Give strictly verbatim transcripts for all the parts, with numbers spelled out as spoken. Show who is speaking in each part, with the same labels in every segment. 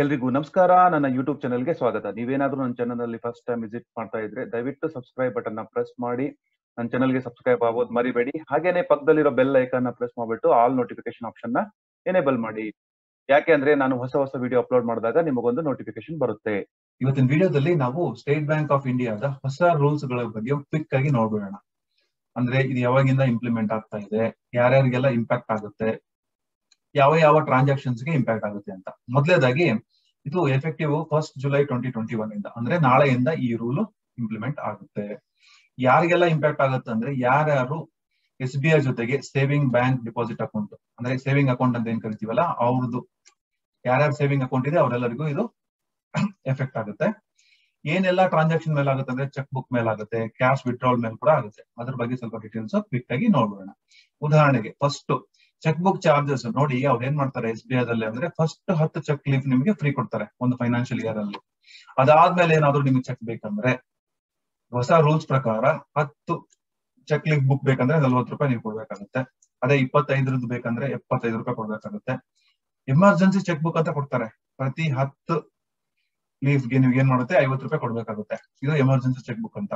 Speaker 1: ಎಲ್ರಿಗೂ ನಮಸ್ಕಾರ. ನನ್ನ ಯೂಟ್ಯೂಬ್ ಚಾನೆಲ್ಗೆ ಸ್ವಾಗತ. ನೀವೇನಾದ್ರೂ ನನ್ನ ಚಾನೆಲ್ ಅಲ್ಲಿ ಫಸ್ಟ್ ಟೈಮ್ ವಿಸಿಟ್ ಮಾಡ್ತಾ ಇದ್ರೆ ದಯವಿಟ್ಟು ಸಬ್ಸ್ಕ್ರೈಬ್ ಬಟನ್ ನ ಪ್ರೆಸ್ ಮಾಡಿ ನನ್ನ ಚಾನೆಲ್ಗೆ ಸಬ್ಸ್ಕ್ರೈಬ್ ಆಗೋದು ಮರಿಬೇಡಿ. ಹಾಗೇನೆ ಪಕ್ಕದಲ್ಲಿರೋ ಬೆಲ್ ಐಕಾನ್ ನ ಪ್ರೆಸ್ ಮಾಡ್ಬಿಟ್ಟು ಆಲ್ ನೋಟಿಫಿಕೇಶನ್ ಆಪ್ಷನ್ ನ ಎನೇಬಲ್ ಮಾಡಿ. ಯಾಕೆ ಅಂದ್ರೆ ನಾನು ಹೊಸ ಹೊಸ ವಿಡಿಯೋ ಅಪ್ಲೋಡ್ ಮಾಡಿದಾಗ ನಿಮಗೊಂದು ನೋಟಿಫಿಕೇಶನ್ ಬರುತ್ತೆ.
Speaker 2: ಇವತ್ತಿನ ವಿಡಿಯೋದಲ್ಲಿ ನಾವು ಸ್ಟೇಟ್ ಬ್ಯಾಂಕ್ ಆಫ್ ಇಂಡಿಯಾದ ಹೊಸ ರೂಲ್ಸ್ ಗಳ ಬಗ್ಗೆ ಕ್ವಿಕ್ ಆಗಿ ನೋಡ್ಬಿಡೋಣ. ಅಂದ್ರೆ ಇದು ಯಾವಾಗಿಂದ ಇಂಪ್ಲಿಮೆಂಟ್ ಆಗ್ತಾ ಇದೆ, ಯಾರ್ಯಾರಿಗೆಲ್ಲ ಇಂಪ್ಯಾಕ್ಟ್ ಆಗುತ್ತೆ, ಯಾವ ಯಾವ ಟ್ರಾನ್ಸಾಕ್ಷನ್ಸ್ ಗೆ ಇಂಪ್ಯಾಕ್ಟ್ ಆಗುತ್ತೆ ಅಂತ. ಮೊದಲೇದಾಗಿ ಇದು effective first July twenty twenty one ಇಂದ, ಅಂದ್ರೆ ನಾಳೆಯಿಂದ ಈ ರೂಲ್ ಇಂಪ್ಲಿಮೆಂಟ್ ಆಗುತ್ತೆ. ಯಾರಿಗೆಲ್ಲ ಇಂಪ್ಯಾಕ್ಟ್ ಆಗುತ್ತೆ ಅಂದ್ರೆ ಯಾರ್ಯಾರು ಎಸ್ ಬಿ ಐ ಜೊತೆಗೆ ಸೇವಿಂಗ್ ಬ್ಯಾಂಕ್ ಡಿಪಾಸಿಟ್ ಅಕೌಂಟ್, ಅಂದ್ರೆ ಸೇವಿಂಗ್ ಅಕೌಂಟ್ ಅಂತ ಏನ್ ಕರಿತೀವಲ್ಲ ಅವ್ರದ್ದು ಯಾರ್ಯಾರು ಸೇವಿಂಗ್ ಅಕೌಂಟ್ ಇದೆ ಅವರೆಲ್ಲರಿಗೂ ಇದು ಎಫೆಕ್ಟ್ ಆಗುತ್ತೆ. ಏನೆಲ್ಲ ಟ್ರಾನ್ಸಾಕ್ಷನ್ ಮೇಲೆ ಆಗುತ್ತೆ ಅಂದ್ರೆ ಚೆಕ್ ಬುಕ್ ಮೇಲೆ ಆಗುತ್ತೆ, ಕ್ಯಾಶ್ ವಿಡ್ರಾವಲ್ ಮೇಲೆ ಕೂಡ ಆಗುತ್ತೆ. ಅದ್ರ ಬಗ್ಗೆ ಸ್ವಲ್ಪ ಡೀಟೇಲ್ಸ್ ಕ್ವಿಕ್ ಆಗಿ ನೋಡೋಣ. ಉದಾಹರಣೆಗೆ ಫಸ್ಟ್ ಚೆಕ್ ಬುಕ್ ಚಾರ್ಜಸ್ ನೋಡಿ, ಅವ್ರು ಏನ್ ಮಾಡ್ತಾರೆ ಎಸ್ ಬಿ ಐ ದಲ್ಲಿ ಅಂದ್ರೆ ಫಸ್ಟ್ ಹತ್ತು ಚೆಕ್ ಲೀಫ್ ನಿಮಗೆ ಫ್ರೀ ಕೊಡ್ತಾರೆ ಒಂದು ಫೈನಾನ್ಷಿಯಲ್ ಇಯರ್ ಅಲ್ಲಿ. ಅದಾದ್ಮೇಲೆ ಏನಾದ್ರು ನಿಮ್ಗೆ ಚೆಕ್ ಬೇಕಂದ್ರೆ ಹೊಸ ರೂಲ್ಸ್ ಪ್ರಕಾರ ಹತ್ತು ಚೆಕ್ ಲೀಫ್ ಬುಕ್ ಬೇಕಂದ್ರೆ ನಲ್ವತ್ತು ರೂಪಾಯಿ ನೀವು ಕೊಡ್ಬೇಕಾಗುತ್ತೆ. ಅದೇ ಇಪ್ಪತ್ತೈದರದ್ದು ಬೇಕಂದ್ರೆ ಎಪ್ಪತ್ತೈದು ರೂಪಾಯಿ ಕೊಡ್ಬೇಕಾಗುತ್ತೆ. ಎಮರ್ಜೆನ್ಸಿ ಚೆಕ್ ಬುಕ್ ಅಂತ ಕೊಡ್ತಾರೆ, ಪ್ರತಿ ಹತ್ತು ಲೀಫ್ಗೆ ನೀವು ಏನ್ ಮಾಡುತ್ತೆ ಐವತ್ತು ರೂಪಾಯಿ ಕೊಡ್ಬೇಕಾಗುತ್ತೆ. ಇದು ಎಮರ್ಜೆನ್ಸಿ ಚೆಕ್ ಬುಕ್ ಅಂತ.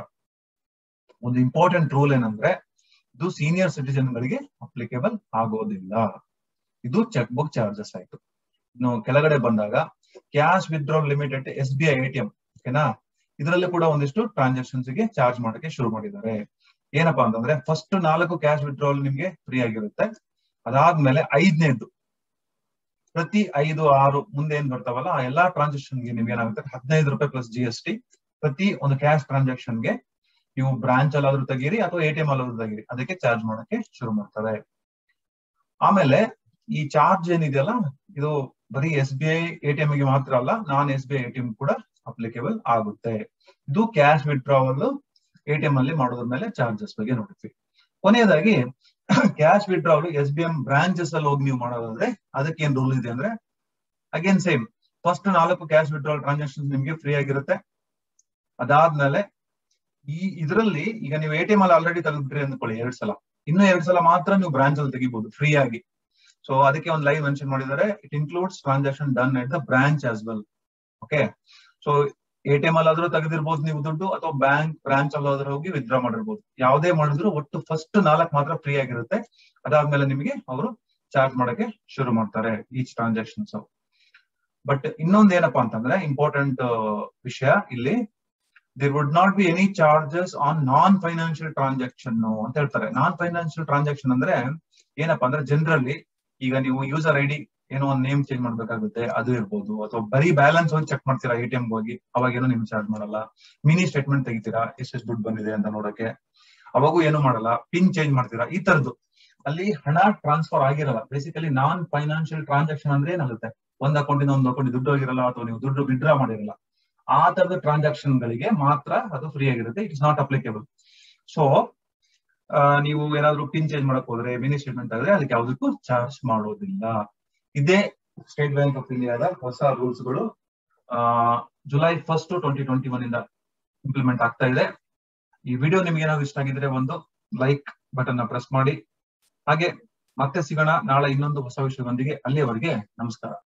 Speaker 2: ಒಂದು ಇಂಪಾರ್ಟೆಂಟ್ ರೂಲ್ ಏನಂದ್ರೆ ಇದು ಸೀನಿಯರ್ ಸಿಟಿಜನ್ ಗಳಿಗೆ ಅಪ್ಲಿಕೇಬಲ್ ಆಗೋದಿಲ್ಲ. ಇದು ಚೆಕ್ ಬುಕ್ ಚಾರ್ಜಸ್ ಆಯ್ತು. ಇನ್ನು ಕೆಳಗಡೆ ಬಂದಾಗ cash withdrawal limited S B I A T M, ಓಕೆನಾ, ಇದರಲ್ಲಿ ಕೂಡ ಒಂದಿಷ್ಟು ಟ್ರಾನ್ಸಾಕ್ಷನ್ಸ್ ಗೆ ಚಾರ್ಜ್ ಮಾಡಕ್ಕೆ ಶುರು ಮಾಡಿದ್ದಾರೆ. ಏನಪ್ಪಾ ಅಂತಂದ್ರೆ ಫಸ್ಟ್ ನಾಲ್ಕು ಕ್ಯಾಶ್ ವಿಡ್ರಾವಲ್ ನಿಮ್ಗೆ ಫ್ರೀ ಆಗಿರುತ್ತೆ. ಅದಾದ್ಮೇಲೆ ಐದನೇದು ಪ್ರತಿ ಐದು ಆರು ಮುಂದೆ ಏನ್ ಬರ್ತಾವಲ್ಲ ಆ ಎಲ್ಲಾ ಟ್ರಾನ್ಸಾಕ್ಷನ್ ಗೆ ನಿಮ್ಗೆ ಏನಾಗುತ್ತೆ ಹದಿನೈದು ರೂಪಾಯಿ ಪ್ಲಸ್ ಜಿ ಎಸ್ ಟಿ ಪ್ರತಿ ಒಂದು ಕ್ಯಾಶ್ ಟ್ರಾನ್ಸಾಕ್ಷನ್ ಗೆ ನೀವು ಬ್ರಾಂಚ್ ಅಲ್ಲಾದ್ರೂ ತೆಗೀರಿ ಅಥವಾ ಎ ಟಿ ಎಂ ಅಲ್ಲಾದ್ರೂ ತೆಗೀರಿ, ಅದಕ್ಕೆ ಚಾರ್ಜ್ ಮಾಡಕ್ಕೆ ಶುರು ಮಾಡ್ತಾರೆ. ಆಮೇಲೆ ಈ ಚಾರ್ಜ್ ಏನಿದೆಯಲ್ಲ ಇದು ಬರೀ S B I A T M ಗೆ ಮಾತ್ರ ಅಲ್ಲ, non S B I A T M ಕೂಡ ಅಪ್ಲಿಕೇಬಲ್ ಆಗುತ್ತೆ. ಇದು cash withdrawal A T M ಅಲ್ಲಿ ಮಾಡೋದ್ರ ಮೇಲೆ ಚಾರ್ಜಸ್ ಬಗ್ಗೆ ನೋಡ್ತೀವಿ. ಕೊನೆಯದಾಗಿ cash withdrawal S B M branches ಅಲ್ಲಿ ಹೋಗಿ ನೀವು ಮಾಡೋದಾದ್ರೆ ಅದಕ್ಕೆ ಏನ್ ರೂಲ್ ಇದೆ ಅಂದ್ರೆ ಅಗೇನ್ ಸೇಮ್ ಫಸ್ಟ್ ನಾಲ್ಕು ಕ್ಯಾಶ್ ವಿಡ್ರಾವಲ್ ಟ್ರಾನ್ಸಾಕ್ಷನ್ ನಿಮ್ಗೆ ಫ್ರೀ ಆಗಿರುತ್ತೆ. ಅದಾದ್ಮೇಲೆ ಈ ಇದರಲ್ಲಿ ಈಗ ನೀವು ಎ ಟಿ ಎಂ ಅಲ್ಲಿ ಆಲ್ರೆಡಿ ತೆಗೆದ್ಬಿಟ್ರಿ ಅಂದ್ಕೊಳ್ಳಿ ಎರಡ್ ಸಲ, ಇನ್ನು ಎರಡ್ ಸಲ ಮಾತ್ರ ನೀವು ಬ್ರಾಂಚ್ ಅಲ್ಲಿ ತೆಗಿಬಹುದು ಫ್ರೀ ಆಗಿ. ಸೊ ಅದಕ್ಕೆ ಒಂದು ಲೈನ್ ಮೆನ್ಷನ್ ಮಾಡಿದ್ದಾರೆ, it includes transaction done at the branch as well. Okay, so A T M ಅಲ್ಲಿ ಆದ್ರೂ ತೆಗೆದಿರ್ಬೋದು ನೀವು ದುಡ್ಡು, ಅಥವಾ ಬ್ಯಾಂಕ್ ಬ್ರಾಂಚ್ ಅಲ್ಲಾದ್ರೂ ಹೋಗಿ ವಿತ್ಡ್ರಾ ಮಾಡಿರ್ಬೋದು. ಯಾವುದೇ ಮಾಡಿದ್ರು ಒಟ್ಟು ಫಸ್ಟ್ ನಾಲ್ಕು ಮಾತ್ರ ಫ್ರೀ ಆಗಿರುತ್ತೆ. ಅದಾದ್ಮೇಲೆ ನಿಮಗೆ ಅವರು ಚಾರ್ಜ್ ಮಾಡಕ್ಕೆ ಶುರು ಮಾಡ್ತಾರೆ ಈಚ್ ಟ್ರಾನ್ಸಾಕ್ಷನ್ಸ್. ಬಟ್ ಇನ್ನೊಂದು ಏನಪ್ಪಾ ಅಂತಂದ್ರೆ ಇಂಪಾರ್ಟೆಂಟ್ ವಿಷಯ ಇಲ್ಲಿ, there would not be any charges on non financial transaction ಅಂತ ಹೇಳ್ತಾರೆ. ನಾನ್ ಫೈನಾನ್ಷಿಯಲ್ ಟ್ರಾನ್ಸಾಕ್ಷನ್ ಅಂದ್ರೆ ಏನಪ್ಪಾ ಅಂದ್ರೆ ಜನರಲಿ ಈಗ ನೀವು ಯೂಸರ್ ಐ ಡಿ ಏನೋ ಒಂದು ನೇಮ್ ಚೇಂಜ್ ಮಾಡ್ಬೇಕಾಗುತ್ತೆ, ಅದು ಇರ್ಬೋದು, ಅಥವಾ ಬರೀ ಬ್ಯಾಲೆನ್ಸ್ ಹೋಗಿ ಚೆಕ್ ಮಾಡ್ತೀರಾ ಎ ಟಿ ಎಂ ಹೋಗಿ, ಅವಾಗ ಏನೋ ನಿಮ್ಗೆ ಚಾರ್ಜ್ ಮಾಡಲ್ಲ. ಮಿನಿ ಸ್ಟೇಟ್ಮೆಂಟ್ ತೆಗಿತೀರಾ ಎಷ್ಟೆಷ್ಟು ದುಡ್ಡು ಬಂದಿದೆ ಅಂತ ನೋಡಕ್ಕೆ, ಅವಾಗೂ ಏನು ಮಾಡಲ್ಲ. ಪಿನ್ ಚೇಂಜ್ ಮಾಡ್ತೀರಾ, ಈ ತರದ್ದು ಅಲ್ಲಿ ಹಣ ಟ್ರಾನ್ಸ್ಫರ್ ಆಗಿರಲ್ಲ. ಬೇಸಿಕಲಿ ನಾನ್ ಫೈನಾನ್ಷಿಯಲ್ ಟ್ರಾನ್ಸಾಕ್ಷನ್ ಅಂದ್ರೆ ಏನಾಗುತ್ತೆ, ಒಂದ್ ಅಕೌಂಟ್ ಇಂದ ಒಂದು ಅಕೌಂಟ್ ದುಡ್ಡು ಹೋಗಿರಲ್ಲ ಅಥವಾ ನೀವು ದುಡ್ಡು ವಿಡ್ರಾ ಮಾಡಿರಲ್ಲ, ಆ ತರದ ಟ್ರಾನ್ಸಾಕ್ಷನ್ ಗಳಿಗೆ ಮಾತ್ರ ಅದು ಫ್ರೀ ಆಗಿರುತ್ತೆ. It is not applicable. So ನೀವು ಏನಾದ್ರು ಪಿನ್ ಚೇಂಜ್ ಮಾಡಕ್ ಹೋದ್ರೆ, ಮಿನಿ ಸ್ಟೇಟ್ಮೆಂಟ್ ಆದ್ರೆ ಅದಕ್ಕೆ ಯಾವುದಕ್ಕೂ ಚಾರ್ಜ್ ಮಾಡೋದಿಲ್ಲ. ಇದೇ ಸ್ಟೇಟ್ ಬ್ಯಾಂಕ್ ಆಫ್ ಇಂಡಿಯಾದ ಹೊಸ ರೂಲ್ಸ್ ಗಳು ಆ July first twenty twenty one ಇಂದ ಇಂಪ್ಲಿಮೆಂಟ್ ಆಗ್ತಾ ಇದೆ. ಈ ವಿಡಿಯೋ ನಿಮ್ಗೆ ಏನಾದ್ರು ಇಷ್ಟ ಆಗಿದ್ರೆ ಒಂದು ಲೈಕ್ ಬಟನ್ ನ ಪ್ರೆಸ್ ಮಾಡಿ. ಹಾಗೆ ಮತ್ತೆ ಸಿಗೋಣ ನಾಳೆ ಇನ್ನೊಂದು ಹೊಸ ವಿಷಯದೊಂದಿಗೆ. ಅಲ್ಲಿಯವರೆಗೆ ನಮಸ್ಕಾರ.